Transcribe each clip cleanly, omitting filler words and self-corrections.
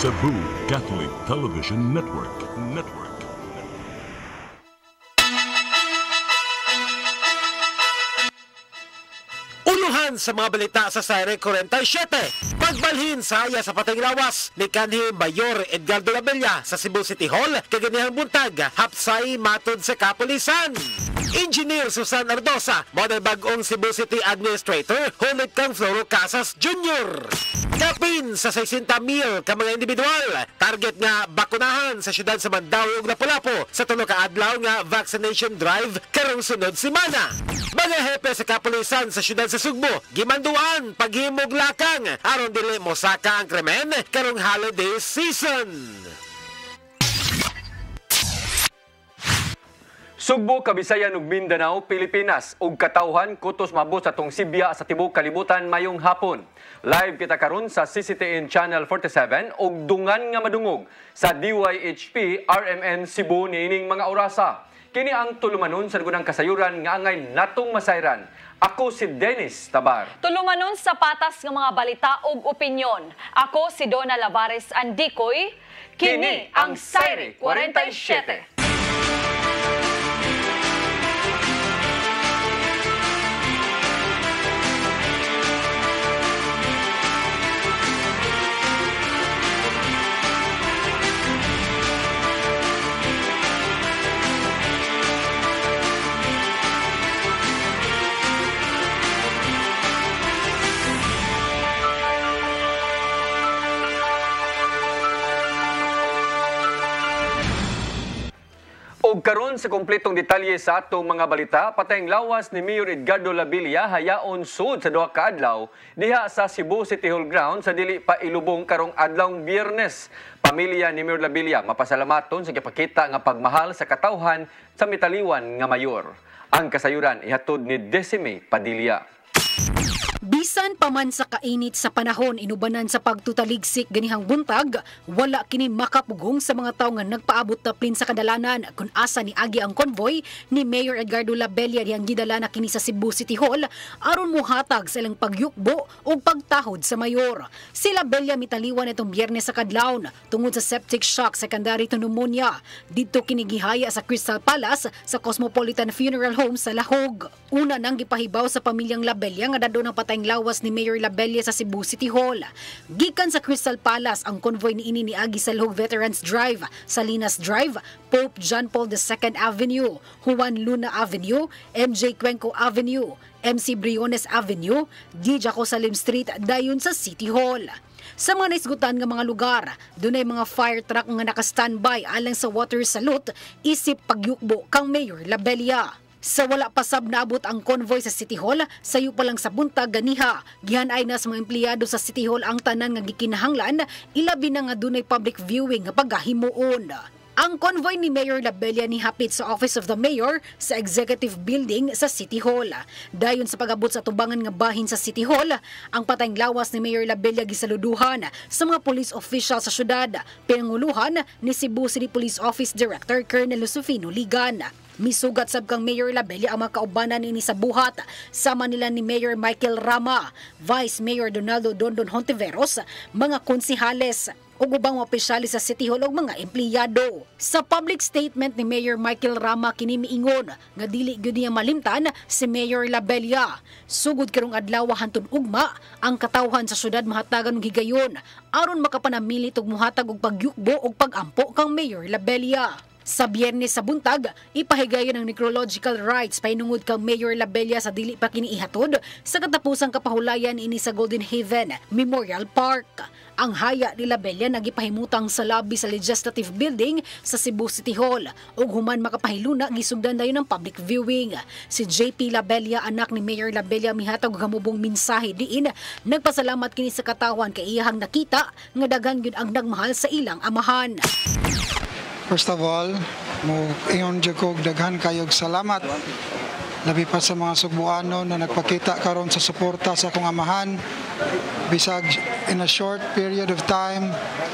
Cebu Catholic Television Network. Unuhan sa mga balita sa SAYRI 47. Pagbalhin sa haya sa patay lawas ni kanhi Mayor Edgardo Labella sa Cebu City Hall kaganihang buntag hapsay matod sa kapulisan. Engineer Susan Ardosa, model bagong Cebu City Administrator, hulit kang Floro Casas Jr. Kapin sa 60,000 ka mga individual. Target nga bakunahan sa syudad sa Mandaue ug Lapu-Lapu sa tulo ka adlaw nga vaccination drive karong sunod semana. Mga hepe sa kapulisan sa syudad sa Sugbo, gimanduan paghimog lakang aron dili mosaka ang krimen karong holiday season. Sugbo, Kabisayan ug Mindanao, Pilipinas ug katawhan kutos mabot sa tong Sibya sa tibuok kalibutan mayong hapon. Live kita karon sa CCTN Channel 47 ug dungan nga madungog sa DYHP RMN Cebu niining mga orasa. Kini ang tulumanon sa gunang kasayuran nga angay natong masayran. Ako si Dennis Tabar. Tulumanon sa patas ng mga balita ug opinyon. Ako si Donna Lavares Andikoy. Kini ang SAYRI 47. Og karon sa kompletong detalye sa atong mga balita, patayng lawas ni Mayor Edgardo Labella hayaon sud sa duha ka adlaw diha sa Cebu City Hall ground sa dili pa ilubong karong adlawng Biyernes. Pamilya ni Mayor Labella mapasalamaton sa gipakita nga pagmahal sa katawhan sa mitaliwan nga mayor. Ang kasayuran ihatod ni Decime Padilla. Bisan pa man sa kainit sa panahon inubanan sa pagtutaligsik ganihang buntag, wala kini makapugong sa mga tawo nga nagpaabot taplin sa kadalanan kung asa ni agi ang konvoy ni Mayor Edgardo Labella diyang gidala na kini sa Cebu City Hall aron mohatag sa ilang pagyukbo ug pagtahod sa mayor. Si Labella mitaliwan itong Biyernes sa kadlawon tungod sa septic shock secondary to pneumonia. Didto kini gihaya sa Crystal Palace sa Cosmopolitan Funeral Home sa Lahog. Una nang gipahibaw sa pamilyang Labella nga dado ng patay lawas ni Mayor Labella sa Cebu City Hall. Gikan sa Crystal Palace ang convoy niini niagi sa Lahog Veterans Drive, Salinas Drive, Pope John Paul II Avenue, Juan Luna Avenue, MJ Cuenco Avenue, MC Briones Avenue, D. Jaco Salim Street dayon sa City Hall. Sa mga naisgutan nga mga lugar, dunay mga fire truck nga naka-standby alang sa water salute isip pagyukbo kang Mayor Labella. Sa wala pasab naabot ang convoy sa City Hall, sayo pa lang sa buntag ganiha. Gihanay na sa mga empleyado sa City Hall ang tanan nga gikinahanglan, ilabi na nga dunay public viewing nga paggahimuon. Ang convoy ni Mayor Labella nihapit sa Office of the Mayor sa Executive Building sa City Hall. Dayon sa pag-abot sa tubangan nga bahin sa City Hall, ang patayng lawas ni Mayor Labella gisaluduhan sa mga police official sa syudad, pinanguluhan ni Cebu City Police Office Director Colonel Josefino Ligan. Misugat sab kang Mayor Labella ang mga kaubanan ini sa buhat, sama nila ni Mayor Michael Rama, Vice Mayor Donaldo Dondon Hontiveros, mga konsihales ug ubang opisyales sa City Hall ug mga empleyado. Sa public statement ni Mayor Michael Rama kini miingon nga dili gyud niya malimtan si Mayor Labella. Sugod karong adlaw hantod ugma ang katawhan sa syudad mahatagan og higayon aron makapanamili ug muhatag og pagyukbo ug pagampo kang Mayor Labella. Sa Biyernes sa buntag, ipahigayon ang necrological rites painungod kang Mayor Labella sa dili pa kini ihatod sa katapusang kapahulayan ini sa Golden Haven Memorial Park. Ang haya ni Labella nagipahimutang sa lobby sa Legislative Building sa Cebu City Hall ug human makapahiluna gisugdan dayon ng public viewing. Si JP Labella, anak ni Mayor Labella, mihatag og hamubong mensahe diin nagpasalamat kini sa katawan kay iyahang nakita nga daghan gyud ang nagmahal sa ilang amahan. First of all, ingon jud ko daghan kayog salamat. Labi pa sa mga Sugbuano na nagpakita karon sa suporta sa akong amahan. Bisag in a short period of time,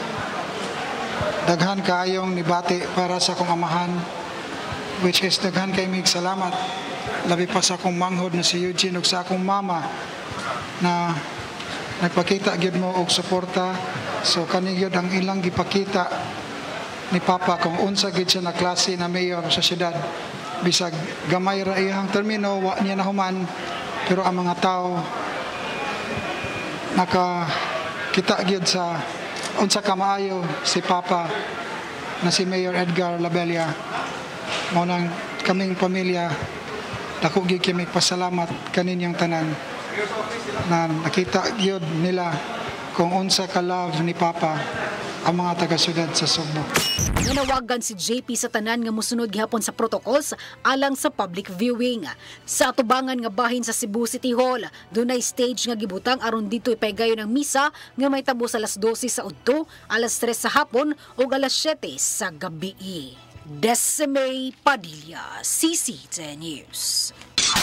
daghan kayong nibati para sa akong amahan, which is daghan kay mig salamat. Labi pa sa akong manghod na si Eugene ug sa akong mama na nagpakita gyud mo og suporta So kani gyud ang ilang gipakita ni Papa kung unsa gid siya na klase na mayor sa syudad. Bisag gamay ra iyang termino, wa niya nahuman, pero ang mga tao nakakita gyud sa unsa ka maayo si Papa na si Mayor Edgar Labella. Mao nang kaming pamilya dako gyud kami pasalamat kaninyang tanan na nakita gyud nila kung unsa ka love ni Papa ang mga taga-syudad sa Sugbo. Nanawagan si JP sa tanan nga mosunod gihapon sa protocols alang sa public viewing. Sa atubangan nga bahin sa Cebu City Hall, dunay stage nga gibutang aron dito ipaygayon ang misa nga may tabo sa alas 12 sa udto, alas 3 sa hapon ug alas 7 sa gabi. Desime Padilla, CC10 News.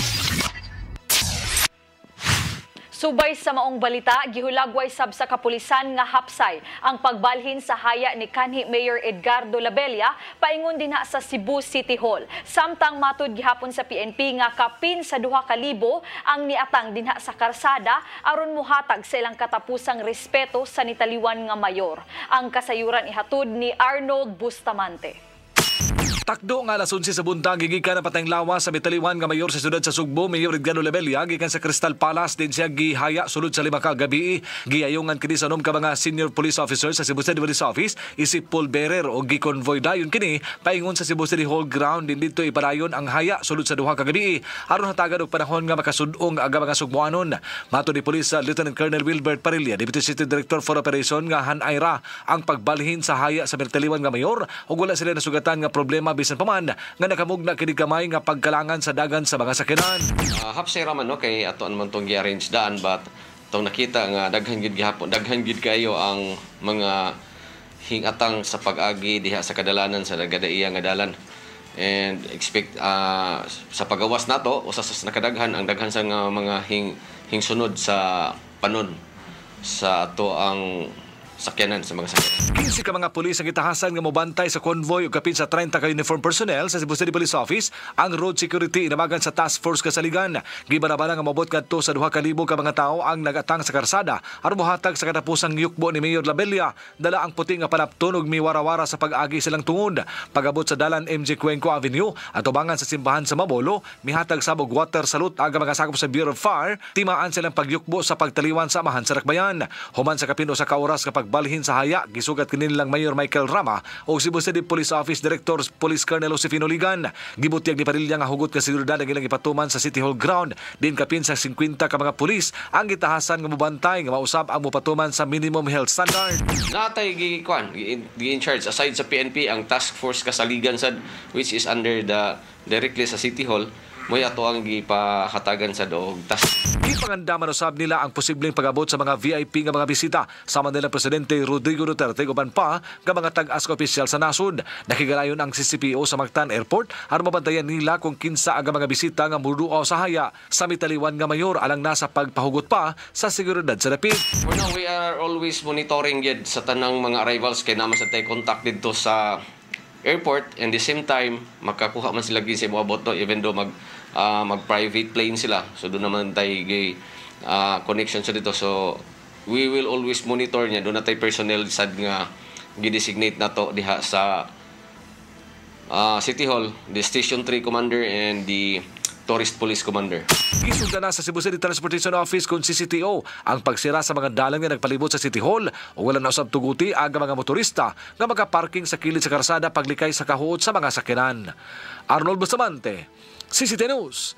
Subay sa maong balita, gihulagway sab sa kapulisan nga hapsay ang pagbalhin sa haya ni kanhi Mayor Edgardo Labella paingon dinha sa Cebu City Hall. Samtang matud gihapon sa PNP nga kapin sa 2,000 ang niatang dinha sa karsada aron muhatag sa ilang katapusang respeto sa nitaliwan nga mayor. Ang kasayuran ihatud ni Arnold Bustamante. Takdo nga alas 11 sa buntag gigikan na patayng lawas sa mitaliwan nga mayor sa siyudad sa Sugbo, Mayor Edgardo Labella, gikan sa Crystal Palace din siya gihaya sulod sa 5 ka gabi. Giyayongan kini sa ka mga senior police officers sa Cebu City Police Office, isip Paul Bearer o gikonvoy dayon kini paingon sa Cebu City Hall ground din dito ipadayon ang haya sulod sa 2 ka gabi aron hatagan og panahon nga makasud-ong aga mga Sugboanon. Mato ni Police Lieutenant Colonel Wilbert Parilla, Deputy City Director for Operation nga hanayra ang pagbalhin sa haya sa mitaliwan nga mayor ug wala sila nasugatan nga problema bisan pa man nga nakamugna kini gamay nga pagkalangan sa dagan sa mga sakyanan. Hapsay raman no kay ato man tong gi-arrange daan but tong nakita nga daghan gid gihapon, daghan gid kayo ang mga hingatang sa pag-agi diha sa kadalanan sa gadaiya nga dalan. And expect sa pagawas nato usas nakadaghan ang daghan sa mga hingsunod sa panon sa ato ang sakyanan sa mga sakyanan. 15 ka mga pulis ang itahasan nga mobantay sa convoy ug kapin sa 30 ka uniform personnel sa Cebu City Police Office ang road security inamagan sa task force kasaligan. Gibarabara nga mabot kadto sa 2,000 ka mga tao ang nagatang sa karsada aron mohatag sa katapusang yukbo ni Mayor Labella. Dala ang puti nga panapton ug miwara-wara sa pag-agi silang tungod. Pagabot sa dalan MJ Cuenco Avenue at tubangan sa simbahan sa Mabolo, mihatag sabog water salute aga mga sakop sa Bureau of Fire, timaan silang pagyukbo sa pagtaliwan sa amahan sa Rakbayan. Human sa kapino sa kaoras kapag balhin sa haya, gisugat kinilang Mayor Michael Rama o Cebu City Police Office Director Police Colonel Josefino Ligan. Gibutyag ni Parilla nga hugot ka seguridad ang ilang ipatuman sa City Hall ground. Din kapin sa 50 ka mga pulis ang gitahasan nga mobantay nga mausab ang mupatuman sa minimum health standard. Natay gi-in charge aside sa PNP ang task force kasaligan sad which is under directly sa City Hall. Moy ato ang gipahatagan sa doog task. Gipangandaman usab nila ang posibleng pag-abot sa mga VIP nga mga bisita sama nila Presidente Rodrigo Duterte uban pa nga mga tag-ask opisyal sa nasod. Nakigalayon ang CCPO sa Mactan Airport aron mabantayan nila kung kinsa ang mga bisita nga muduaw sa haya sa mitaliwan nga mayor alang nasa pagpahugot pa sa seguridad sa dapit. For now, we are always monitoring yet sa tanang mga arrivals kay naman sa tay contact dito sa airport and the same time makakuha man sila sa moabot no even though mag-private plane sila. So doon naman tayo connection sa dito. So we will always monitor niya. Doon na tayo personnel sad nga gidesignate na to diha sa City Hall, the Station 3 Commander and the Tourist Police Commander. Gisugda na sa Cebu City Transportation Office kung CCTO ang pagsira sa mga dalan nga nagpalibot sa City Hall o wala na usab tuguti aga mga motorista nga makaparking sa kilid sa karsada paglikay sa kahuot sa mga sakyanan. Arnold Bustamante, CCTV News.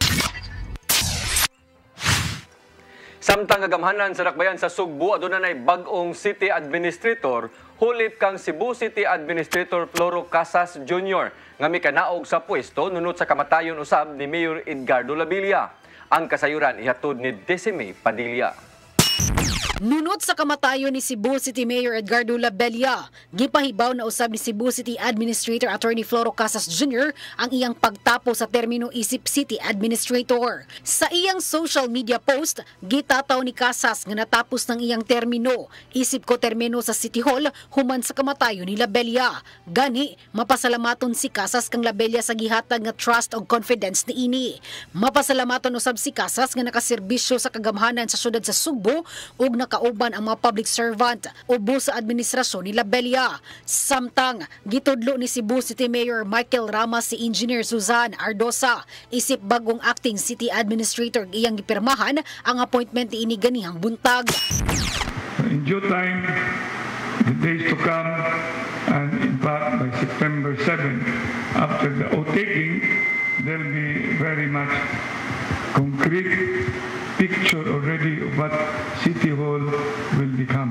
Samtang kagamhanan sa Rakbayan sa Sugbo, adunay bag-ong City Administrator, hulip kang Cebu City Administrator Floro Casas Jr. nga mikanaog sa pwesto nunot sa kamatayon usab ni Mayor Edgardo Labella. Ang kasayuran ihatod ni Desime Padilla. Nunot sa kamatayon ni Cebu City Mayor Edgardo Labella, gipahibaw na usab ni Cebu City Administrator Attorney Floro Casas Jr. ang iyang pagtapo sa termino isip City Administrator. Sa iyang social media post, gitataw ni Casas nga natapos ng iyang termino. Isip ko termino sa City Hall human sa kamatayon ni Labella. Gani, mapasalamaton si Casas kang Labella sa gihatag nga trust o confidence ni ini. Mapasalamaton usab si Casas nga nakaserbisyo sa kagamhanan sa syudad sa Sugbo ug nakauban ang mga public servant ubo sa administrasyon ni Labella. Samtang gitudlo ni Cebu City Mayor Michael Rama si Engineer Suzanne Ardosa isip bagong acting city administrator iyang gipirmahan ang appointment ni ini ganihang buntag. In due time, the days to come, and in fact by September 7, after the oath-taking, there'll be very much concrete picture already of what City Hall will become.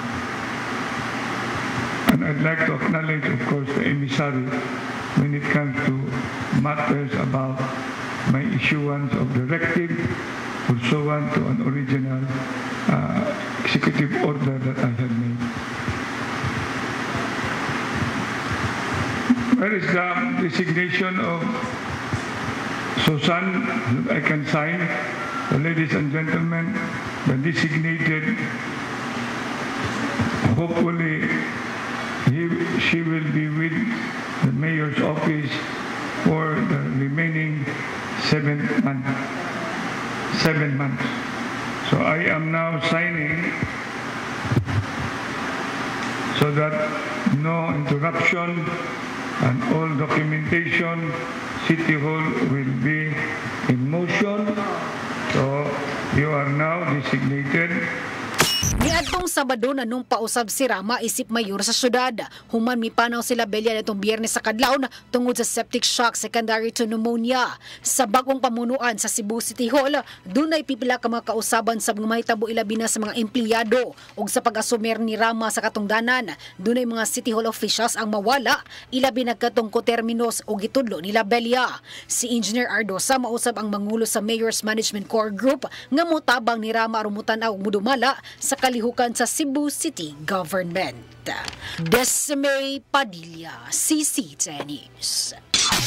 And I'd like to acknowledge, of course, the emissary when it comes to matters about my issuance of directive pursuant to an original executive order that I had made. Where is the designation of Susan that I can sign? Ladies and gentlemen, the designated, hopefully she will be with the mayor's office for the remaining 7 months. So I am now signing so that no interruption and all documentation, City Hall will be in motion. So you are now designated. Niadtong Sabado na nung pausab si Rama isip mayor sa syudad. Human mipanaw si Labella nitong Biyernes sa kadlawon tungod sa septic shock secondary to pneumonia. Sa bagong pamunuan sa Cebu City Hall, dunay pipila ka mga kausaban sa mga mahitabo ilabi na sa mga empleyado ug sa pag-asumer ni Rama sa katungdanan. Dunay mga City Hall officials ang mawala ilabi na katong koterminos o gitudlo ni Labella. Si Engineer Ardosa mausab ang mangulo sa Mayor's Management Core Group nga motabang ni Rama aron mutanaw ug mudumala sa kalihukan sa Cebu City Government. Desme Padilla, CCTV News.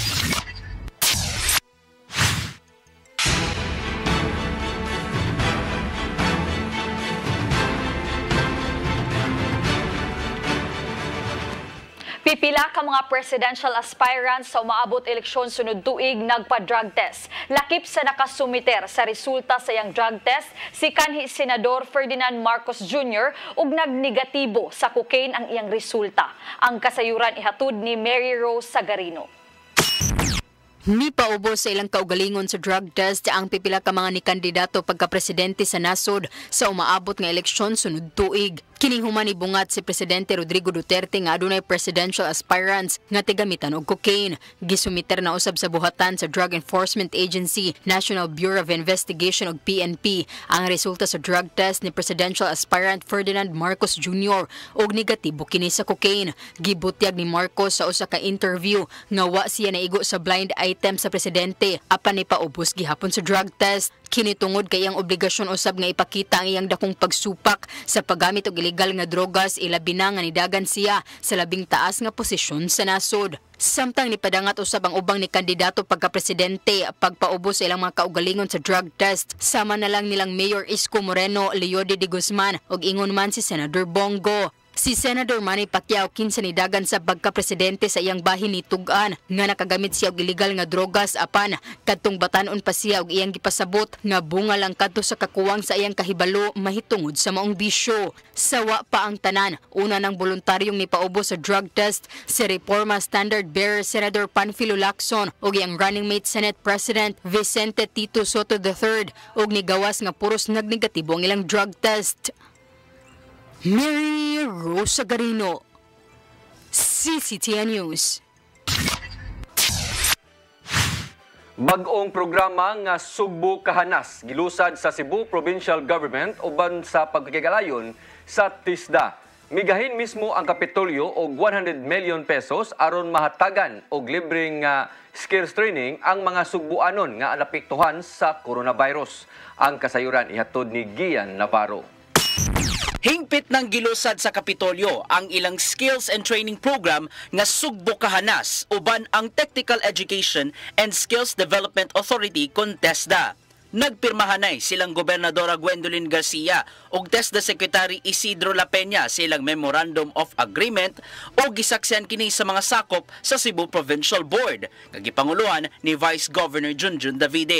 Pipila ka mga presidential aspirants sa umaabot eleksyon sunod tuig nagpa-drug test. Lakip sa nakasumiter sa resulta sa iyang drug test, si kanhi Senador Ferdinand Marcos Jr. ug nagnegatibo sa cocaine ang iyang resulta. Ang kasayuran ihatud ni Mary Rose Sagarino. Nipaubos sa ilang kaugalingon sa drug test ang pipila ka mga ni kandidato pagka-presidente sa nasod sa umaabot nga eleksyon sunod tuig. Kini human ibungat si Presidente Rodrigo Duterte nga adunay presidential aspirants nga tigamitan og cocaine. Gisumiter na usab sa buhatan sa Drug Enforcement Agency, National Bureau of Investigation ug PNP ang resulta sa drug test ni presidential aspirant Ferdinand Marcos Jr. og negatibo kini sa cocaine. Gibutyag ni Marcos sa usa ka interview nga wa siya naigo sa blind item sa presidente apan ni paubos gihapon sa drug test. Kini tungod kay iyang obligasyon usab nga ipakita ang iyang dakong pagsupak sa paggamit og illegal nga drogas, ilabi na nga nidagan siya sa labing taas nga posisyon sa nasod. Samtang nipadangat usab ang ubang ni kandidato pagka-presidente pagpaubos sa ilang mga kaugalingon sa drug test. Sama na lang nilang Mayor Isko Moreno, Leode de Guzman ug ingon man si Senator Bongo. Si Senator Manny Pacquiao kinsa nidagan sa pagka-presidente sa iyang bahin ni Tugan nga nakagamit siya og illegal nga drogas apan kadtong batanon pa siya og iyang gipasabot nga bunga lang kadto sa kakuwang sa iyang kahibalo mahitungod sa maong bisyo. Sawa pa ang tanan, una ng voluntaryong nipaubos sa drug test si Reforma Standard Bearer Senator Panfilo Lacson ug iyang running mate Senate President Vicente Tito Soto III ug nigawas nga puros nagnegatibo ang ilang drug test. Mary Rose Sagarino, CCTV News. Bag-ong programa nga Sugbo Kahanas gilusad sa Cebu Provincial Government uban sa pagkikalayon sa TISDA. Migahin mismo ang Kapitolyo og 100 million pesos aron mahatagan og libreng skills training ang mga Sugbuanon nga napiktuhan sa coronavirus. Ang kasayuran ihatod ni Gian Navarro. Hingpit ng gilusad sa Kapitolyo ang ilang skills and training program nga Sugbo Kahanas uban ang Technical Education and Skills Development Authority kon TESDA. Nagpirmahanay silang Gobernadora Gwendolyn Garcia ug TESDA Secretary Isidro La Peña silang Memorandum of Agreement o gisaksihan kini sa mga sakop sa Cebu Provincial Board nga gipanguluhan ni Vice Governor Junjun Davide.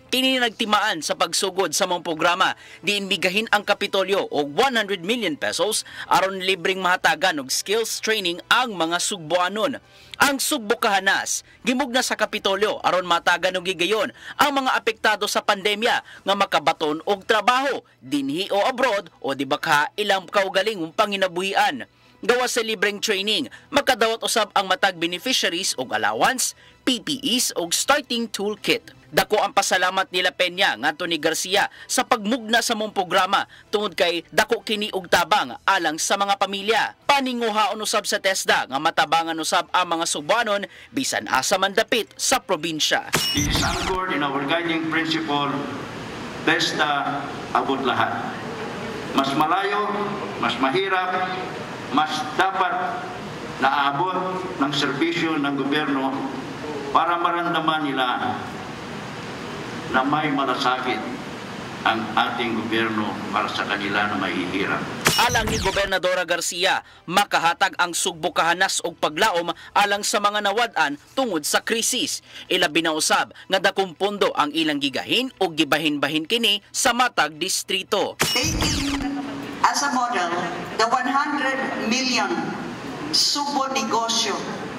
Kini nagtimaan sa pagsugod sa mong programa diin migahin ang Kapitolyo og 100 million pesos aron libreng mahatagan og skills training ang mga sugboanon. Ang Sugbo Kahanas gimugna sa Kapitolyo aron matagan og gigayon ang mga apektado sa pandemya nga makabaton og trabaho dinhi o abroad o di baka ilang kaugaling panginabuhian. Gawa sa libreng training, makadawat usab ang matag beneficiaries og allowance, PPEs og starting toolkit. Dako ang pasalamat nila Peña ngadto ni Garcia sa pagmugna sa mong programa tungod kay dako kini og tabang alang sa mga pamilya. Paninguhaon usab sa TESDA nga matabangan usab ang mga Subanon bisan asa man dapit sa probinsya. It is anchored in our guiding principle, TESDA abot lahat. Mas malayo, mas mahirap, mas dapat naabot ng serbisyo ng gobyerno para maramdaman nila na may malasakit ang ating gobyerno para sa kanila na mahihirap. Alang ni Gobernadora Garcia, makahatag ang Sugbo Kahanas og paglaom alang sa mga nawad-an tungod sa krisis. Ilabi na usab nga dakong pondo ang ilang gigahin o gibahin-bahin kini sa matag distrito. Taking as a model the 100 million Sugbo negosyo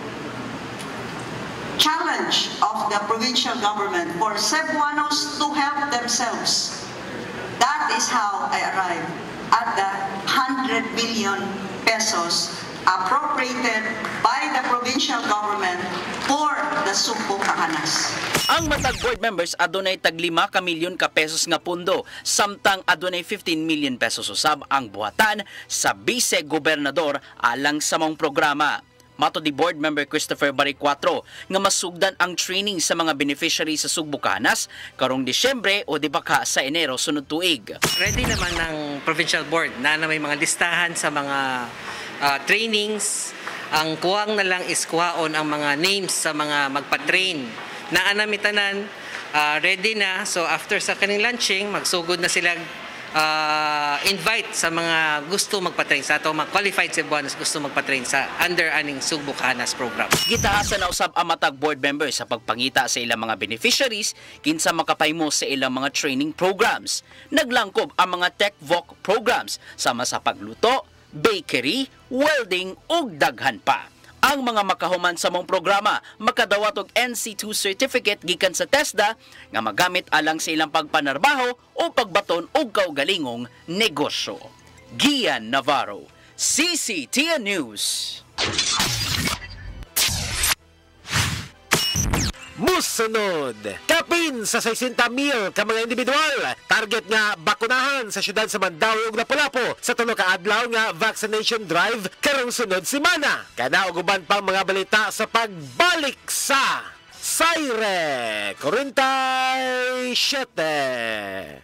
challenge of the provincial government for Cebuanos to help themselves. That is how I arrived at the 100 billion pesos appropriated by the provincial government for the Sugbo Kahanas. Ang matag board members adunay tag 5 ka milyon ka pesos nga pondo, samtang adunay 15 million pesos usab ang buhatan sa vice-gobernador alang sa mong programa. Mato di board member Christopher Baricuatro nga masugdan ang training sa mga beneficiary sa Sugbo Kahanas karong Disyembre o di baka sa Enero sunod tuig. Ready naman ng provincial board na may mga listahan sa mga trainings. Ang kuwang na lang is kuhaon ang mga names sa mga magpa-train na anamitanan, ready na. So after sa kaning launching, magsugod na sila invite sa mga gusto magpa-train sa ato, mga qualified Cebuanos gusto magpa-train sa under aning Sugbo Kahanas program. Gitaasa na usab ang matag board members sa pagpangita sa ilang mga beneficiaries kinsa makapaymo sa ilang mga training programs. Naglangkob ang mga tech voc programs sama sa pagluto, bakery, welding ug daghan pa. Ang mga makahuman sa mong programa makadawat og NC2 certificate gikan sa TESDA nga magamit alang sa ilang pagpanarbaho o pagbaton og kaugalingong negosyo. Gian Navarro, CCTN News. Musunod, kapin sa 60,000 ka mga individual. Target nga bakunahan sa syudad sa Mandaue ug Lapu-Lapu sa tulo ka adlaw nga vaccination drive karong sunod semana. Kana og uban pang mga balita sa pagbalik sa SAYRI 47.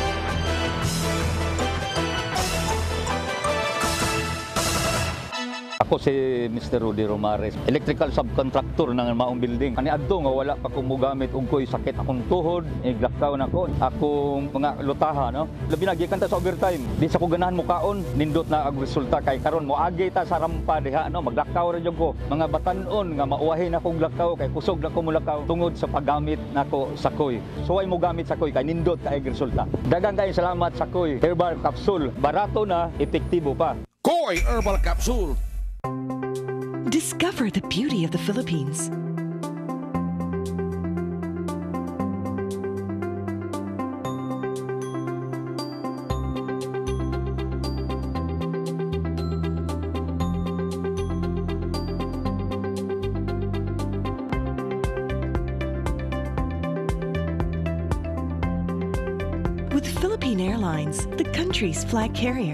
Ako si Mr. Rudy Romares, electrical subcontractor ng maong building. Ani adto nga wala pa ko mogamit og koy sakit akong tuhod, iglakaw na ko. Akong mga lutaha no. Labi na gikan ta sa overtime. Di sa ko ganahan mo kaon, nindot na ang resulta kay karon mo agi ta sa rampa diha no, maglakaw ra jud ko. Mga batan-on nga mauwahin akong lakaw kay kusog na ko mulakaw tungod sa paggamit nako sa koy. So ay mo gamit sa koy kay nindot kay resulta. Daghang kay salamat sa koy herbal capsule. Barato na, epektibo pa. Koy Herbal Capsule. Discover the beauty of the Philippines. With Philippine Airlines, the country's flag carrier.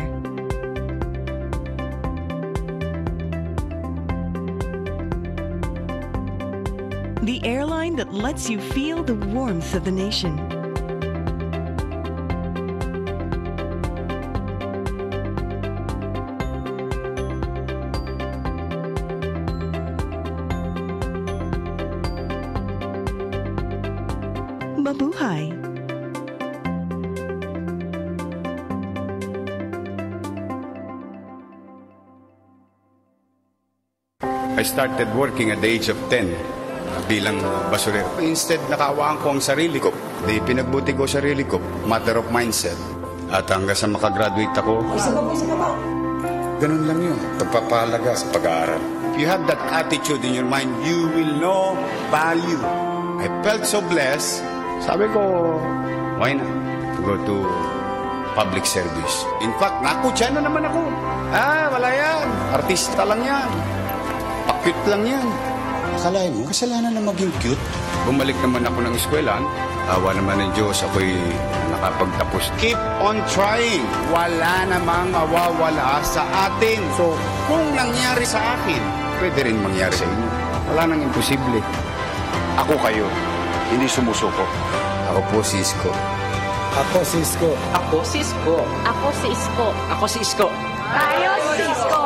The airline that lets you feel the warmth of the nation. Mabuhay! I started working at the age of 10. bilang basurero. Instead, nakaawaan ko ang sarili ko. Di pinagbuti ko sarili ko. Matter of mindset. At hanggang sa makagraduate ako, ganun lang yun. Pagpapahalaga sa pag-aaral. If you have that attitude in your mind, you will know value. I felt so blessed. Sabi ko, why not go to public service? In fact, nakutya na naman ako. Wala yan. Artista lang yan. Pa-cute lang yan. Akalain mo, kasalanan na maging cute. Bumalik naman ako ng eskwelahan. Awa naman ng Diyos, ako'y nakapagtapos. Keep on trying. Wala namang mawawala sa atin. So, kung nangyari sa akin, pwede rin mangyari sa inyo. Wala nang imposible. Ako kayo, hindi sumusuko. Ako po si Isko. Ako si Isko. Ako si Isko. Ako si Isko. Ako si Isko. Tayo si Isko.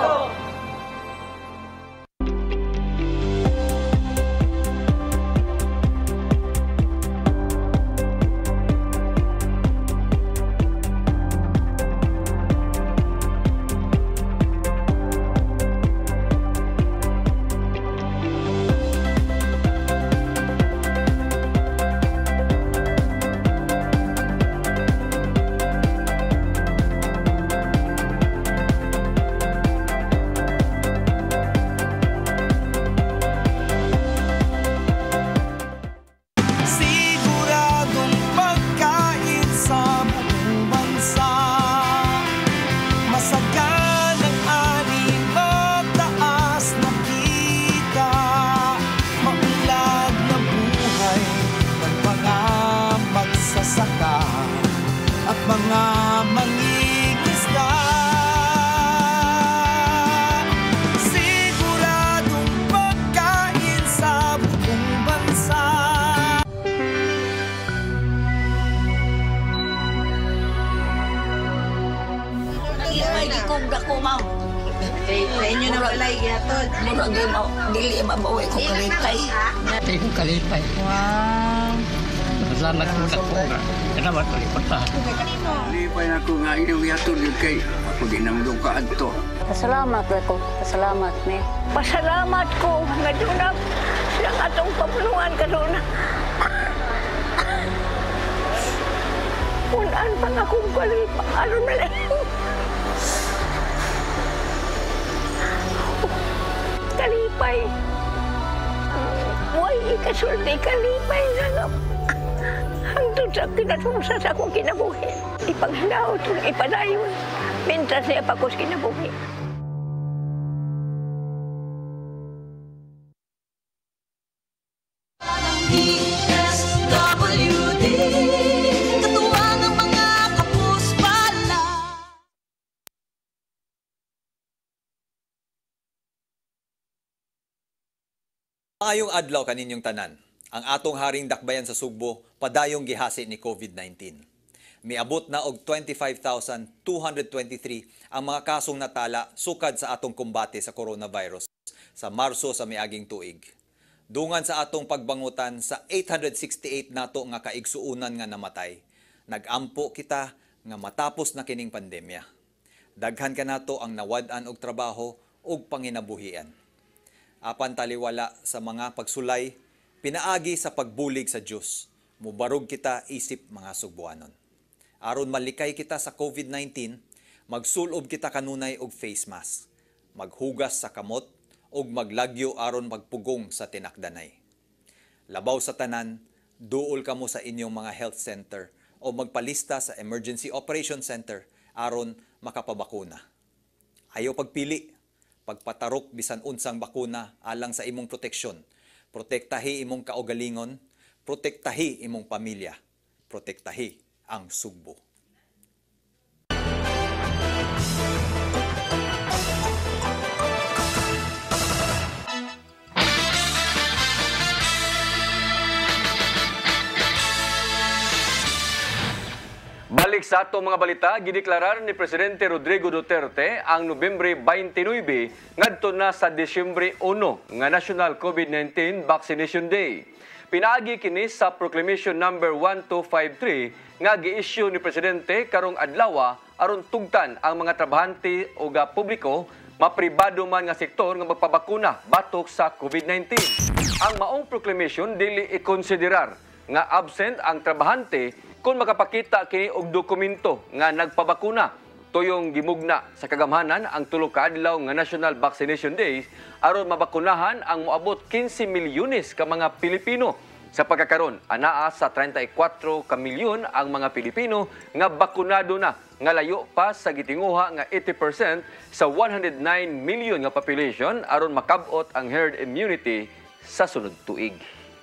Kalipay. Wow. Salamat po na po nga. Salamat po lipat pa. Kalipay na ko nga inyong yatod yun kay ako din ang lukaan to. Pasalamat ko. Pasalamat ni. Pasalamat ko nga doon na silang atong pamulungan ka doon. Unan pa nga kong kalipay. Ano na lang. Kalipay. Huwag ikasulti kalipay na nga. Hangtod sa kinatungsa sa akong kinabuhi. Ipanghanao ito na ipadayon. Mintas niya pa ko sa kinabuhi. Maayong adlaw kaninyong tanan. Ang atong haring dakbayan sa Sugbo padayong gihasi ni COVID-19. Miabot na og 25,223 ang mga kasong natala sukad sa atong kumbate sa coronavirus sa Marso sa miaging tuig. Dungan sa atong pagbangutan sa 868 nato nga kaigsuunan nga namatay. Nagampo kita nga matapos na kining pandemya. Daghan kanato ang nawad-an og trabaho ug panginabuhian. Apan taliwala sa mga pagsulay, pinaagi sa pagbulig sa Diyos, mubarog kita isip mga Sugbuanon. Aron malikay kita sa COVID-19, magsulob kita kanunay og face mask, maghugas sa kamot, ug maglagyo aron magpugong sa tinakdanay. Labaw sa tanan, duol kamo sa inyong mga health center o magpalista sa Emergency Operation Center aron makapabakuna. Ayaw pagpili. Pagpatarok bisan unsang bakuna alang sa imong proteksyon. Protektahi imong kaugalingon, protektahi imong pamilya, protektahi ang Sugbo. Balik sa atong mga balita, gideklarar ni Presidente Rodrigo Duterte ang Nobyembre 29 ngadto na sa Disyembre 1 nga National COVID-19 Vaccination Day. Pinaagi kini sa Proclamation number 1253 nga gi-issue ni Presidente karong adlaw aron tugtan ang mga trabahante o publiko mapribado man nga sektor nga magpabakuna batok sa COVID-19. Ang maong proclamation dili ikonsiderar nga absent ang trabahante kung makapakita kini og dokumento nga nagpabakuna. Tuyong gimugna sa kagamhanan ang tulo ka adlaw nga National Vaccination Days aron mabakunahan ang moabot 15 milyones ka mga Pilipino. Sa pagkakaron, anaa sa 34 ka milyon ang mga Pilipino nga bakunado na, nga layo pa sa gitinguha nga 80% sa 109 milyon nga population aron makabot ang herd immunity sa sunod tuig.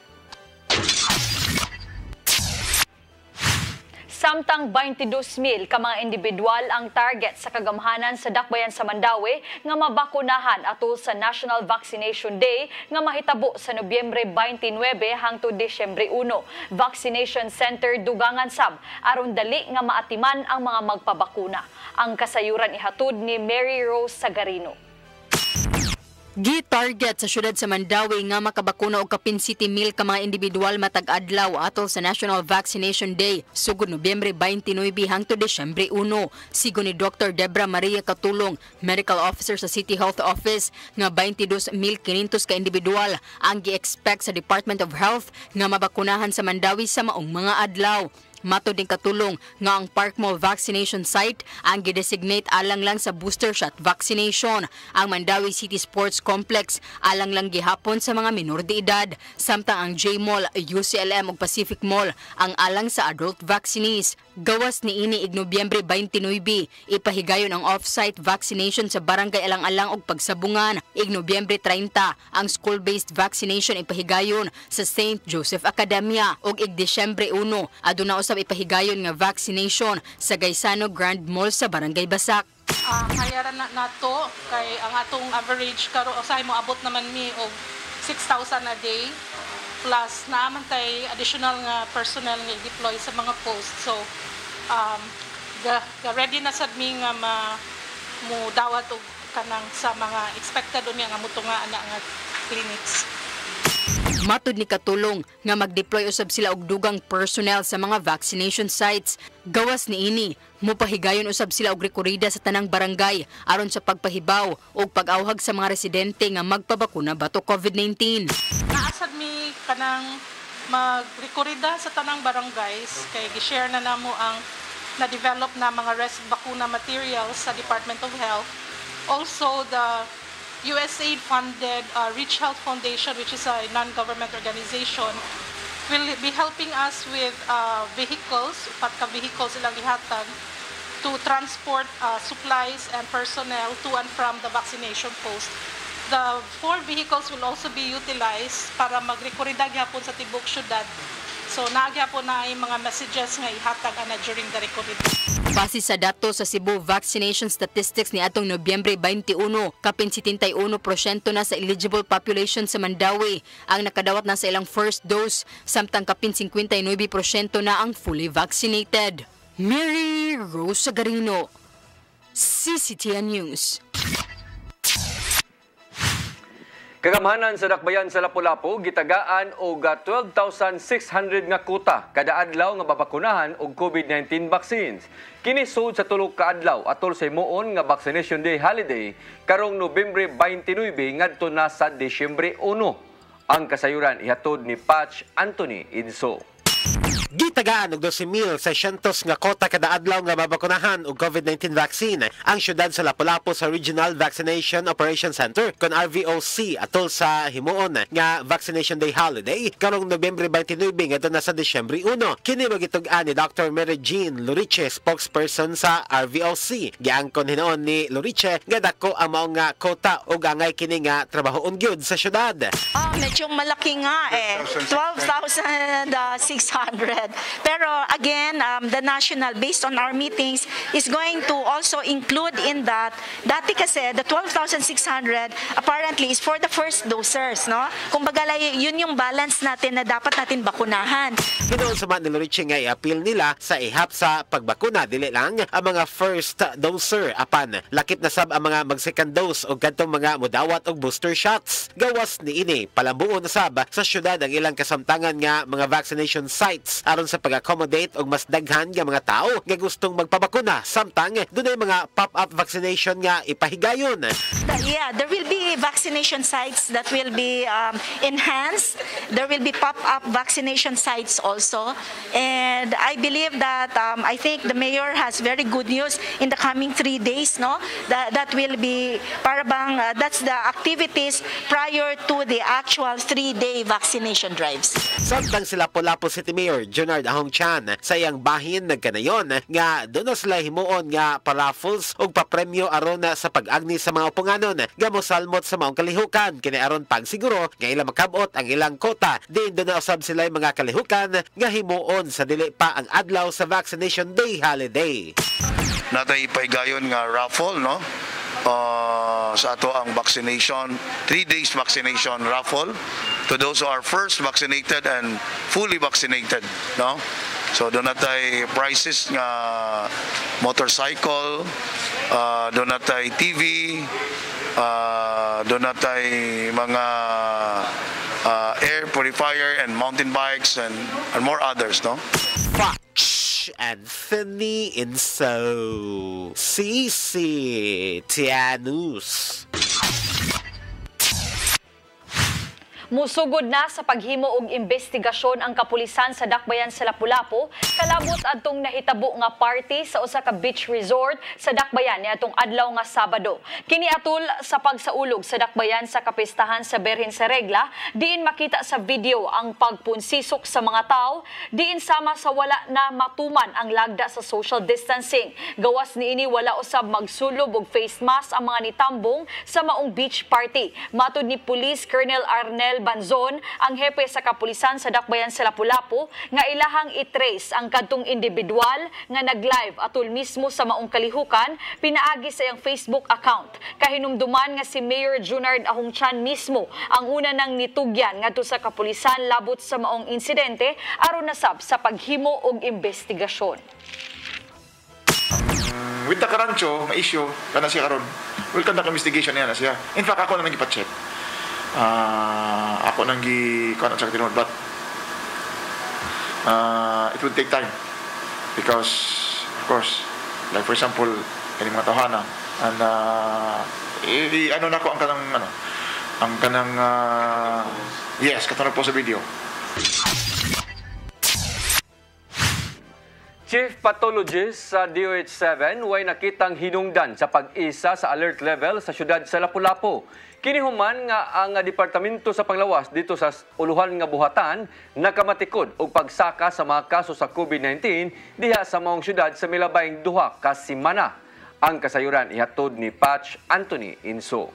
Samtang 22,000 ka mga individual ang target sa kagamhanan sa dakbayan sa Mandawi nga mabakunahan atol sa National Vaccination Day nga mahitabo sa Nobyembre 29 hangtod Disyembre 1. Vaccination Center dugangan sab aron dali nga maatiman ang mga magpabakuna. Ang kasayuran ihatod ni Mary Rose Sagarino. Gi-target sa syudad sa Mandawi nga makabakuna og kapin 7,000 ka mga individual matag adlaw atol sa National Vaccination Day sugod Nobyembre 29 hangtod Disyembre 1. Sigon ni Dr. Debra Maria Katulong, Medical Officer sa City Health Office, nga 22,500 ka individual ang gi-expect sa Department of Health nga mabakunahan sa Mandawi sa maong mga adlaw. Mato din Katulong nga ang Park Mall vaccination site ang gidesignate alang lang sa booster shot vaccination. Ang Mandawi City Sports Complex alang lang gihapon sa mga minor de edad, samtang ang J Mall, UCLM ug Pacific Mall ang alang sa adult vaccinees. Gawas ni ini ig Nobyembre 29, ipahigayon ang off-site vaccination sa barangay alang-alang ug pagsabungan. Ig Nobyembre 30, ang school-based vaccination ipahigayon sa St. Joseph Academia ug ig Disyembre 1, aduna usab ipahigayon nga vaccination sa Gaisano Grand Mall sa Barangay Basak. Hayaran na nato kay ang atong average karo usahay mo abot naman mi og 6,000 a day plus naaman tay additional nga personnel nga deploy sa mga posts. So ready na sad mi nga mo dawat og kanang sa mga expected unya nga mutunga ana nga clinics. Matud ni Katulong nga mag-deploy usab sila og dugang personnel sa mga vaccination sites. Gawas ni ini, mupahigayon usab sila og rekorida sa tanang barangay aron sa pagpahibaw og pag-awhag sa mga residente nga magpabakuna batok COVID-19. Naasad mi kanang magrekorida sa tanang barangays kay gi-share na namo ang na-develop na mga bakuna materials sa Department of Health. Also, the USAID-funded Rich Health Foundation, which is a non-government organization, will be helping us with vehicles, vehicles ilang ihatag, to transport supplies and personnel to and from the vaccination post. The 4 vehicles will also be utilized para magrekorida gyapon sa tibok syudad. So nagyapon na ay mga messages nga ihatag ana during the rekorida. Base sa dato sa Cebu Vaccination Statistics ni atong Nobyembre 21, kapin 71% na sa eligible population sa Mandawi ang nakadawat na sa ilang first dose, samtang kapin 59% na ang fully vaccinated. Mary Rose Sagarino, CCTN News. Kagamhanan sa dakbayan sa Lapu-Lapu gitagaan og 12,600 nga kuta kada adlaw nga babakunahan og COVID-19 vaccines. Kini sud sa tulo ka adlaw atol sa himuon nga Vaccination Day holiday karong Nobyembre 29 ngadto na sa Disyembre 1. Ang kasayuran ihatod ni Patch Anthony Inso. Gitagaan og 12,600 nga kota kada adlaw nga mabakunahan og COVID-19 vaccine ang syudad sa Lapu-Lapu sa Regional Vaccination Operation Center kon RVOC atol sa himuon nga Vaccination Day holiday karong Nobyembre 29 ngadto na sa Disyembre 1. Kini magitug-an ni Dr. Mary Jean Loriche, spokesperson sa RVOC. Giangkon hinuon ni Loriche nga dako ang mao nga kota ug angay kini nga trabahoon gyud sa syudad. Medyo malaki nga 12,600. Pero again, the national, based on our meetings, is going to also include in that, dati kasi, the 12,600 apparently is for the first dosers, no? Kumbaga, yun yung balance natin na dapat natin bakunahan. Ginoon sa mga Loriche nga i-appeal nila sa ihap sa pagbakuna, dili lang ang mga first doser apan lakip na sab ang mga mag-second dose o kadtong mga mudawat og booster shots. Gawas ni ini, palambuon na sab sa syudad ang ilang kasamtangan nga mga vaccination sites aron sa pag-accommodate og mas daghan nga mga tao nga gustong magpabakuna samtang dunay mga pop-up vaccination nga ipahigayon. Yeah, there will be vaccination sites that will be enhanced. There will be pop-up vaccination sites also. And I believe that I think the mayor has very good news in the coming 3 days, no? That will be parabang that's the activities prior to the actual 3-day vaccination drives. Samtang sila Lapu-Lapu City Mayor Junard Ahong Chan sa iyang bahin nagkanayon nga doon na sila himuon nga paraffles og papremyo aron sa pag-agni sa mga upunganon nga mosalmot sa maong kalihukan kini aron pagsiguro nga ila makabot ang ilang kota. Diin doon na usab sila mga kalihukan nga himuon sa dili pa ang adlaw sa Vaccination Day holiday. Natay ipaigayon nga raffle, no? Sa ato ang vaccination, 3 days vaccination raffle to those who are first vaccinated and fully vaccinated, no? So doon natay prizes nga motorcycle, doon natay TV, doon natay mga air purifier and mountain bikes and more others, no? Anthony Inso, CC Tianus. Musugod na sa paghimo og investigasyon ang kapulisan sa Dakbayan sa Lapu-Lapu kalabot adtong nahitabo nga party sa usa ka beach resort sa Dakbayan niadtong adlaw nga Sabado. Kini atul sa pagsaulog sa Dakbayan sa kapistahan sa Berhen sa Regla, diin makita sa video ang pagpunsisok sa mga tao, diin sama sa wala na matuman ang lagda sa social distancing. Gawas niini wala usab magsulob og face mask ang mga nitambong sa maong beach party. Matud ni Police Colonel Arnel Banzon, ang hepe sa kapulisan sa Dakbayan sa Lapu-Lapu, nga ilahang i-trace ang kadtong individual nga nag-live atul mismo sa maong kalihukan pinaagi sa iyang Facebook account. Kahinumduman nga si Mayor Junard Ahong Chan mismo ang una nang nitugyan ngadto sa kapulisan labot sa maong insidente aron nasab sa paghimo og investigasyon. With the Karancho, may issue kana siya karon. We'll conduct investigation niya na siya. In fact, ako na nag-ipa-check. Ako nang gi-kuan sa tinod, but it would take time because of course, like for example, kani mga tawhana and ano nako ang kanang yes, katanong po sa video. Chief Pathologist sa DOH7 way nakitang hinungdan sa pag-isa sa alert level sa syudad sa Lapu-Lapu. Kinihuman nga ang departamento sa panglawas dito sa uluhan nga buhatan nakamatikod og pagsaka sa mga kaso sa COVID-19 diha sa maong syudad sa milabayng duha ka semana. Ang kasayuran ihatod ni Patch Anthony Inso.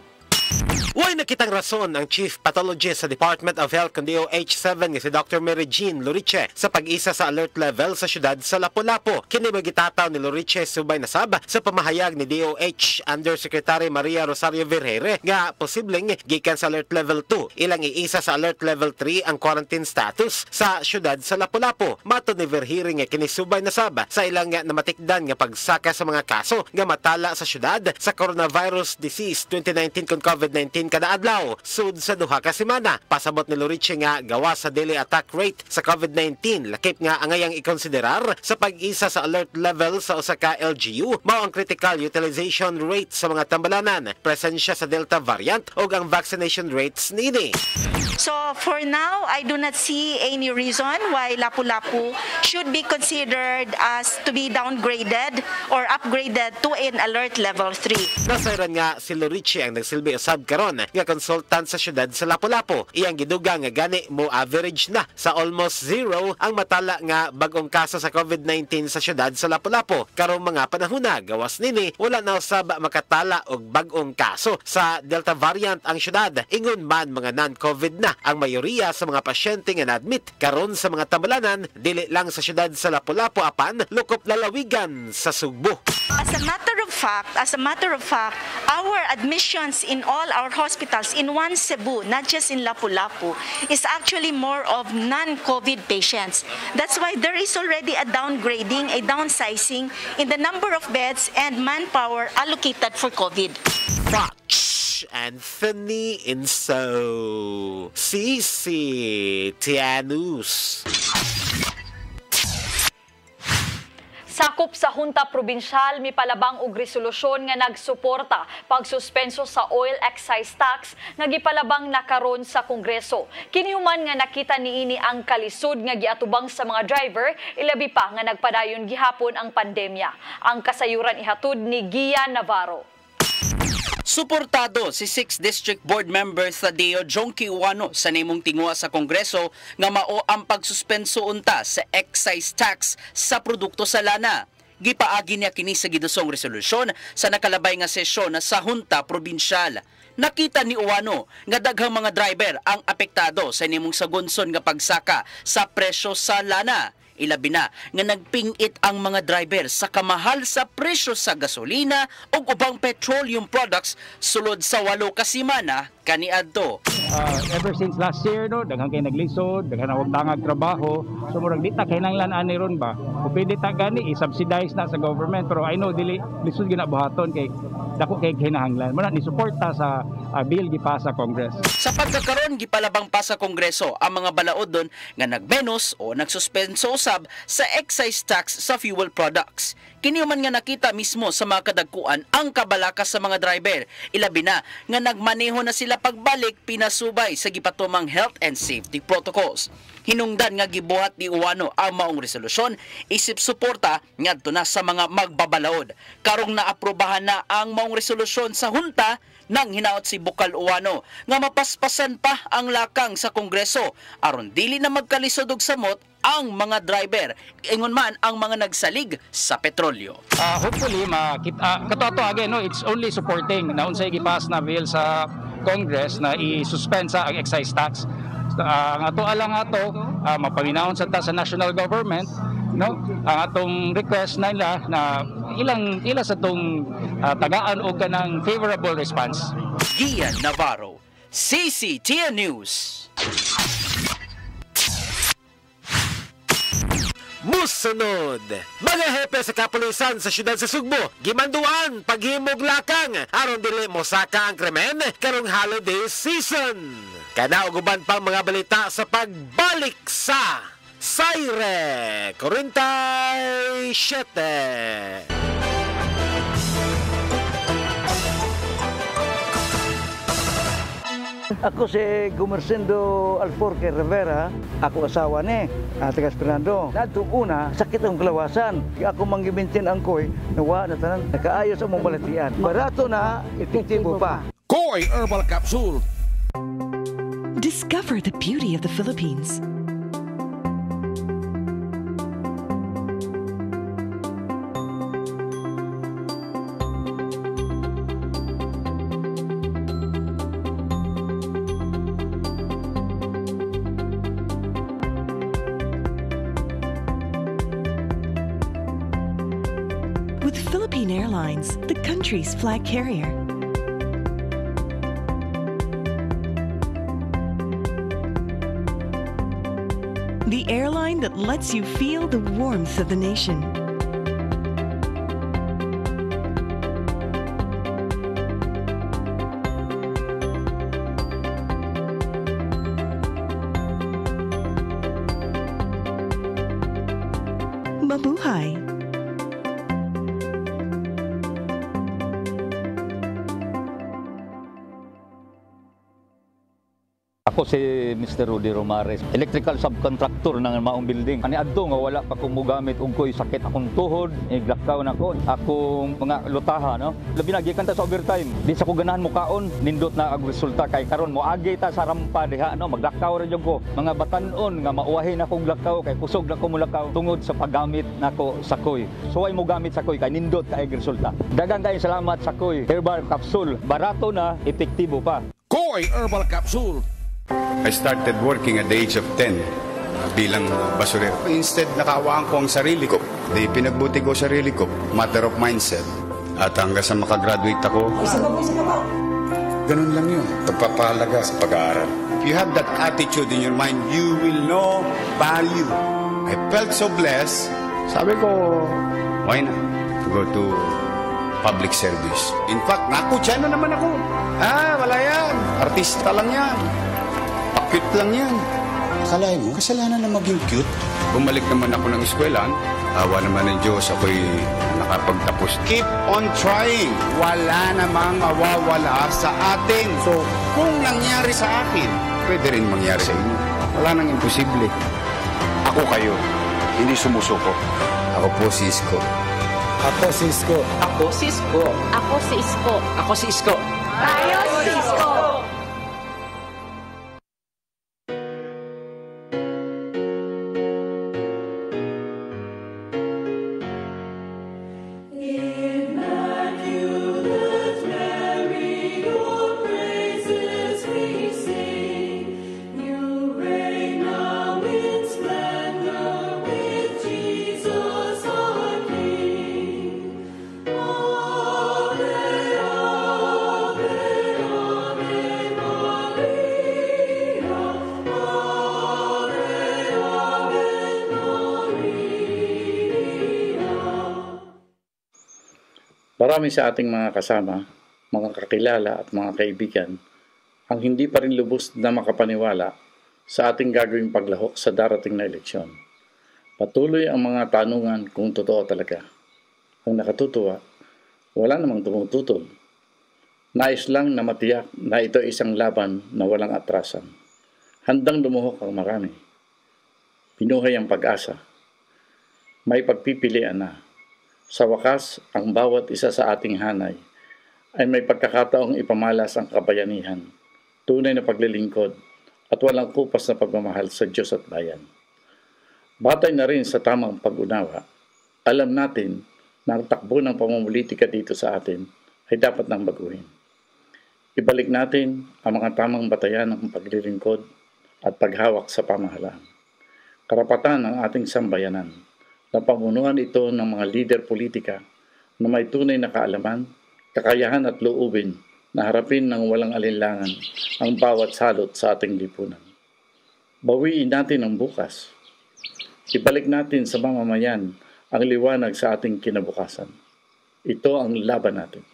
Way nakitang rason ang Chief Pathologist sa Department of Health ng DOH7 nga si Dr. Mary Jean Loriche sa pag-isa sa alert level sa syudad sa Lapu-Lapu. Kini magitataw ni Loriche subay nasab sa pamahayag ni DOH Undersecretary Maria Rosario Vergere nga posibleng gikan sa alert level 2. Ilang iisa sa alert level 3 ang quarantine status sa syudad sa Lapu-Lapu. Matod ni Vergere nga kini subay nasab sa ilang namatikdan nga pagsaka sa mga kaso nga matala sa syudad sa coronavirus disease 2019 kon COVID-19 kada adlaw sud sa duha ka semana. Pasabot ni Loriche nga gawas sa daily attack rate sa COVID-19 lakip nga angayang ikonsiderar sa pag-isa sa alert level sa usa ka LGU mao ang critical utilization rate sa mga tambalanan, presensya sa Delta variant ug ang vaccination rates niini. So for now, I do not see any reason why Lapu-Lapu should be considered as to be downgraded or upgraded to an alert level 3. Nasayran nga si Loriche ang nagsilbi usab karon nga consultant sa syudad sa Lapu-Lapu. Iyang giduga nga gani mo average na sa almost zero ang matala nga bag-ong kaso sa COVID-19 sa syudad sa Lapu-Lapu. Karong mga panahona gawas nini wala na usab makatala og bag-ong kaso sa Delta variant ang syudad. Ingon man mga non-COVID na ang mayoriya sa mga pasyente nga na-admit karon sa mga tambalanan dili lang sa syudad sa Lapu-Lapu apan lukop lalawigan sa Sugbo. As a matter of fact, our admissions in all our hospitals in one Cebu, not just in Lapu-Lapu, is actually more of non-COVID patients. That's why there is already a downgrading, a downsizing in the number of beds and manpower allocated for COVID. Patch Anthony Inso, CC Tianus. Sakop sa Hunta Probinsyal mipalabang og resolusyon nga nagsuporta pagsuspenso sa oil excise tax nga gipalabang na karon sa Kongreso. Kini human nga nakita niini ang kalisod nga giatubang sa mga driver, ilabi pa nga nagpadayon gihapon ang pandemya. Ang kasayuran ihatud ni Gia Navarro. Suportado si 6th District Board Member Thadeo Jonky Uwano sa nimong tingwa sa Kongreso nga mao ang pagsuspenso unta sa excise tax sa produkto sa lana. Gipaagi niya kini sa gidusong resolusyon sa nakalabay nga sesyon sa Hunta Probinsyal. Nakita ni Uwano nga daghang mga driver ang apektado sa nimong sagunson nga pagsaka sa presyo sa lana. Ilabi na nga nagpingit ang mga driver sa kamahal sa presyo sa gasolina o ubang petroleum products sulod sa 8 ka semana kaniadto. Ever since last year, no, daghang kay naglisod, daghang nawag tangag trabaho. So murag di ta kinahanglan ani ron ba? O pwede ta gani i-subsidize na sa government, pero I know dili lisod gina buhaton kay dako kay kinahanglan. Muna ni suporta sa bill gipasa sa Congress. Sa pagkakaroon gipalabang pa sa Kongreso ang mga balaod don nga nagmenos o nagsuspenso usab sa excise tax sa fuel products. Kini man nga nakita mismo sa mga kadagkuan ang kabalakas sa mga driver. Ilabi na nga nagmaneho na sila pagbalik pinasubay sa gipatumang health and safety protocols. Hinungdan nga gibuhat ni Uwano ang maong resolusyon isip suporta ngadto na sa mga magbabalaod. Karong naaprobahan na ang maong resolusyon sa Hunta nang hinaot si Bukal Uwano nga mapaspasan pa ang lakang sa Kongreso aron dili na magkalisod og samot ang mga driver, ingon man ang mga nagsalig sa petrolyo. Hopefully, katoto again, no, it's only supporting na unsay gipas na bill sa Congress na i-suspend sa ang excise tax. Ang ato alang mapaminahon sa national government, no, ang atong request na nila na ila sa tong tagaan og kanang favorable response. Gia Navarro, CCTN News. Musunod, mga hepe sa kapulisan sa syudad sa Sugbo, gimanduan paghimog lakang aron dili mosaka ang krimen karong holiday season. Kana og uban pang mga balita sa pagbalik sa SAYRI 47. Ako si Gumersindo Alforque Rivera, ako asawa ni Tagas Fernando. Nadto una, sakit ang kalawasan. Ako manggibintin ang koy, nawa na tanan, nakaayos ang mong balatian. Barato na, epektibo pa. Koy Herbal Capsule. Discover the beauty of the Philippines. With Philippine Airlines, the country's flag carrier. The airline that lets you feel the warmth of the nation. Mabuhay. Ako si Mr. Rudy Romares, electrical subcontractor ng maong building. Ani adto nga wala pa kong mugamit og koy sakit akong tuhod, iglakaw na ko. Akong mga lutaha, no. Labi na gikan ta sa overtime. Di sa ko ganahan mukaon, nindot na ang resulta kay karon moagi ta sa rampa diha, no. Maglakaw ra jud ko. Mga batan-on nga mauwahin akong lakaw kay kusog na ko mulakaw tungod sa paggamit nako sa koy. So ay mo gamit sa koy kay nindot kay resulta. Daghang kay salamat sa koy Herbal Capsule. Barato na, epektibo pa. Koy Herbal Capsule. I started working at the age of 10 bilang basurero. Instead, nakawaan ko ang sarili ko. Di pinagbuti ko sarili ko. Matter of mindset. At hanggang sa makagraduate ako, ganun lang yun. Pagpapahalaga sa pag-aaral. If you have that attitude in your mind, you will know value. I felt so blessed. Sabi ko, why not go to public service? In fact, nakutsa na naman ako. Wala yan. Artista lang yan. Cute lang yan. Akalain mo, kasalanan na maging cute. Bumalik naman ako ng eskwelahan. Awa naman ng Diyos, ako'y nakapagtapos. Keep on trying. Wala namang mawawala sa atin. So, kung nangyari sa akin, pwede rin mangyari sa inyo. Wala nang imposible. Ako kayo, hindi sumusuko. Ako po si Isko. Ako si Isko. Ako si Isko. Ako si Isko. Ako si Isko. Tayo si Isko. Marami sa ating mga kasama, mga kakilala at mga kaibigan ang hindi pa rin lubos na makapaniwala sa ating gagawing paglahok sa darating na eleksyon. Patuloy ang mga tanungan kung totoo talaga. Ang nakatutuwa, wala namang tumututol. Nais lang na matiyak na ito ay isang laban na walang atrasan. Handang lumuhok ang marami. Pinuhay ang pag-asa. May pagpipilian na. Sa wakas, ang bawat isa sa ating hanay ay may pagkakataong ipamalas ang kabayanihan, tunay na paglilingkod at walang kupas na pagmamahal sa Diyos at bayan. Batay na rin sa tamang pag-unawa, alam natin na ang takbo ng pamumulitika dito sa atin ay dapat nang baguhin. Ibalik natin ang mga tamang batayan ng paglilingkod at paghawak sa pamahalaan. Karapatan ng ating sambayanan na pamunuan ito ng mga lider politika na may tunay na kaalaman, kakayahan at loobin na harapin ng walang alinlangan ang bawat salot sa ating lipunan. Bawiin natin ang bukas. Ibalik natin sa mamamayan ang liwanag sa ating kinabukasan. Ito ang laban natin.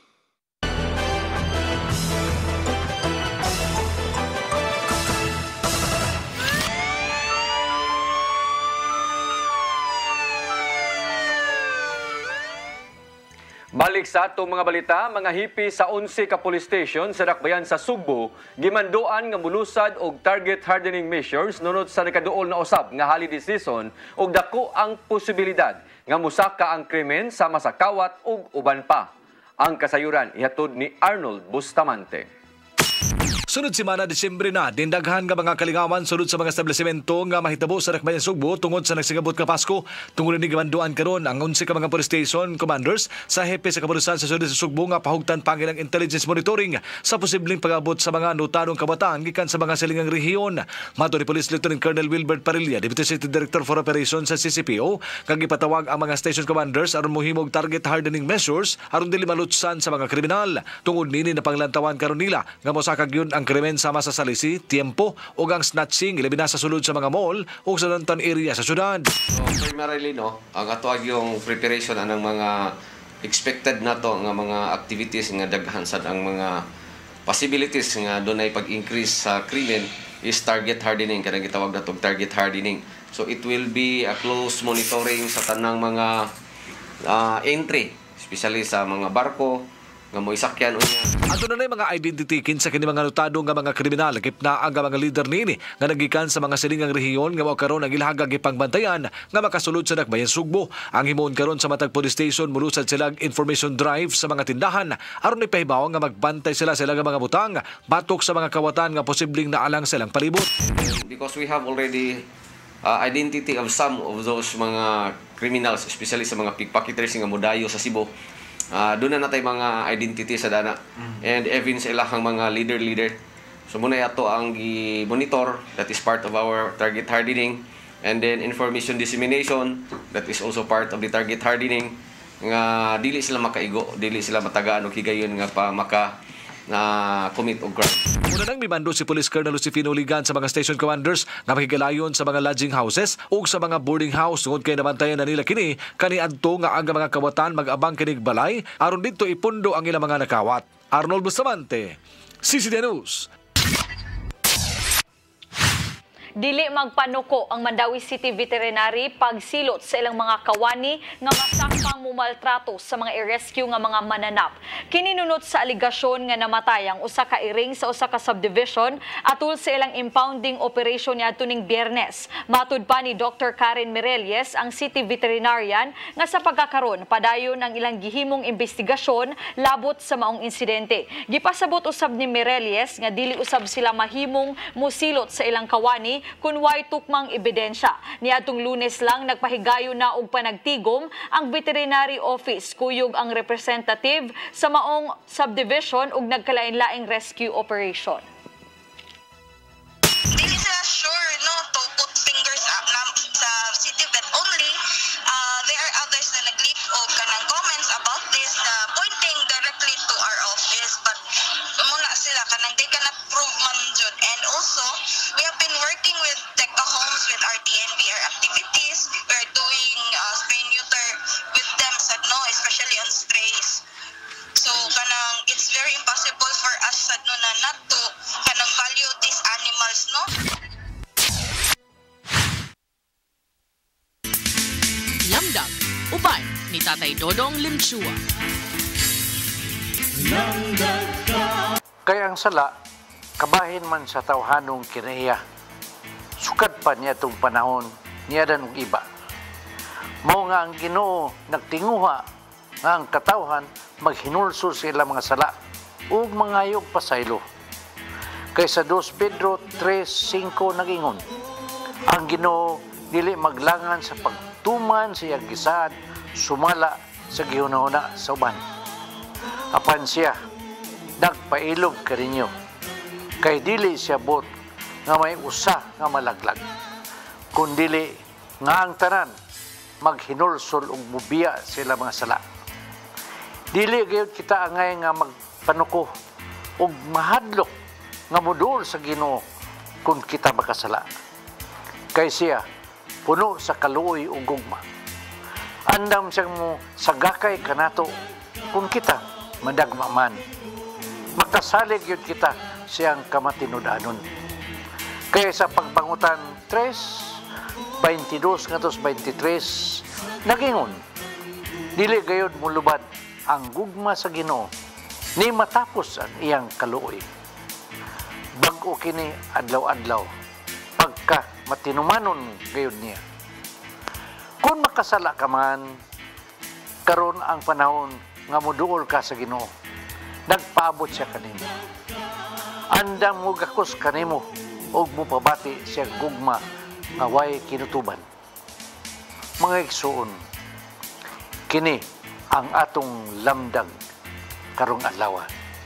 Balik sa atong mga balita, mga hipi sa 11 ka police station sa Dakbayan sa Sugbo, gimanduan nga mulusad og target hardening measures nunod sa nakaduol na usab nga holiday season ug dako ang posibilidad nga musaka ang krimen sama sa kawat ug uban pa. Ang kasayuran ihatod ni Arnold Bustamante. Sunod semana Disyembre na, dindaghan nga mga kalingawan sunod sa mga establishmento nga mahitabo sa Dakbayan Sugbo tungod sa nagsingabot nga Pasko. Tungod ni gimanduan karon ang 11 ka mga police station commanders sa hepe sa kapulisan sa siyudad sa Sugbo nga pahugtan pangilang intelligence monitoring sa posibleng pag-abot sa mga notanong kabataan gikan sa mga silingang rehiyon. Mato ni Police Lieutenant Colonel Wilbert Parilla, Deputy City Director for Operations sa CCPO, kag gipatawag ang mga station commanders aron mohimog target hardening measures aron dili malutsan sa mga kriminal. Tungod nini na panglantawan karon nila nga mosakag yun ang krimen sama sa salisi, tiempo o ang snatching ilabi na sa sulod sa mga mall o sa downtown area sa syudad. Primarily ang atuag yung preparation anang mga expected na to nga mga activities nga daghan sad ang mga possibilities nga dunay pag-increase sa krimen is target hardening, kanang gitawag na tong target hardening. So it will be a close monitoring sa tanang mga entry, especially sa mga barko nga mo isakyan unya. Ato na mga identity kinsa kini mga notado nga mga kriminal gipna ang mga leader nini nga nagikan sa mga silingang rehiyon nga mao karon ang ilahagag gipangbantayan nga makasulod sa Dakbayan Sugbo. Ang himon karon sa matag police station mulusad sila information drive sa mga tindahan aron ipahibaw nga magbantay sila nga mga butang batok sa mga kawatan nga posibleng naalang silang palibot. Because we have already identity of some of those mga criminals, especially sa mga pickpocketers nga modayo sa Cebu. Doon na natay mga identity sa dana and even sa ilahang mga leader. So muna yato ang i-monitor, that is part of our target hardening, and then information dissemination, that is also part of the target hardening, nga dili sila makaigo, dili sila matagaan og higayon nga pa maka na commit og crime. Una nang mimando si Police Colonel Lucifino Ligan sa mga station commanders nga makigalayon sa mga lodging houses ug sa mga boarding house tungod kay nabantayan na nila kini kaniadto nga aga mga kawatan mag-abang kinig balay aron didto ipundo ang ilang mga nakawat. Arnold Bustamante, CCTV News. Dili magpanuko ang Mandawi City Veterinary pagsilot sa ilang mga kawani nga masakpang mumaltrato sa mga i-rescue nga mga mananap. Kininunot sa aligasyon nga namatay ang usa ka iring sa usa ka subdivision atul sa ilang impounding operation niadto ning Biyernes. Matud pa ni Dr. Karen Mirelles, ang City Veterinarian, nga sa pagkakaron padayon ang ilang gihimong investigasyon labot sa maong insidente. Gipasabot usab ni Mirelles nga dili usab sila mahimong musilot sa ilang kawani kun way tukmang ebidensya. Niadtong Lunes lang nagpahigayon na og panagtigom ang veterinary office kuyog ang representative sa maong subdivision ug nagkalain-laing rescue operation. This is sure no to put fingers up na sa city vet only. There are others na nag-leak o kanang comments about this pointing directly to our office, but muna sila kanang they cannot prove man jud. And also we have been working with Tecca Homes with our TNVR activities. We're doing spay neuter with them sad no, especially on strays. So kanang it's very impossible for us sad no na not to kanang value these animals no. Lamdag, uban ni Tatay Dodong Limchua. Kaya ang sala, kabahin man sa tawhanong kinaiya. Sukad pa niya itong panahon, niya dan og iba. Mao nga ang Ginoo nagtinguha nga ang katawhan maghinulso sila mga sala ug mangayog pasaylo. Kaysa 2 Pedro 3:5 nagingon, ang Ginoo dili maglangan sa pagtuman sa iyang gisad, sumala sa gihunahuna sa uban. Apan siya nagpailog kaninyo, kay dili siya bot nga may usa nga malaglag, kundili nga ang tanan maghinulsol ug mubiya sila mga sala. Dili gayud kita angay nga magpanuko ug mahadlok nga mudul sa Ginoo kung kita makasala. Kay siya puno sa kaluoy ug gugma. Andam siyang mo sagakay kanato kung kita madagma man. Makasalig yun kita siyang kamatinudanon. Kaya sa pagbangutan 3:22-23 nagingon, dili gayud mulubad ang gugma sa Ginoo ni matapos ang iyang kaluoy. Bag-o kini adlaw-adlaw pagka matinumanon gayud niya. Kung makasala ka man, karon ang panahon nga muduol ka sa Ginoo, nagpaabot siya kanimo. Andam mo gakos kanimo ug mupabati siya gugma nga way kinutuban. Mga igsuon, kini ang atong lamdag karong adlaw.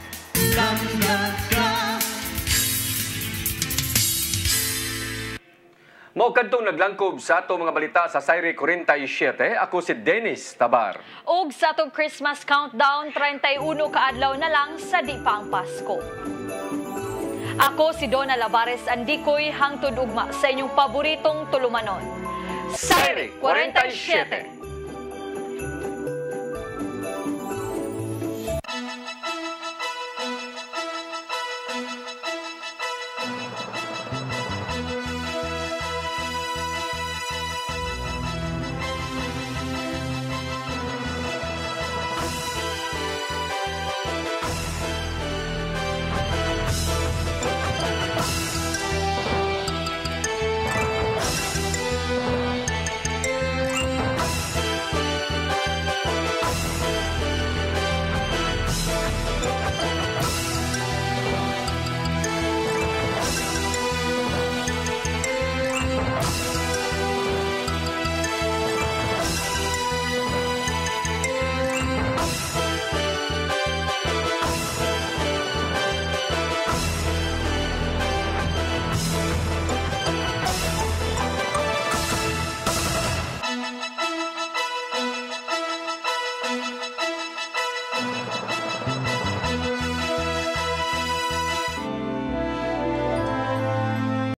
Mao kadtong naglangkob sa ato mga balita sa SAYRI 47. Ako si Dennis Tabar. Og sa atong Christmas countdown, 31 kaadlaw na lang sa di pa ang Pasko. Ako si Donna Lavares Andikoy, hangtod ugma sa inyong paboritong tulumanon. SAYRI 47.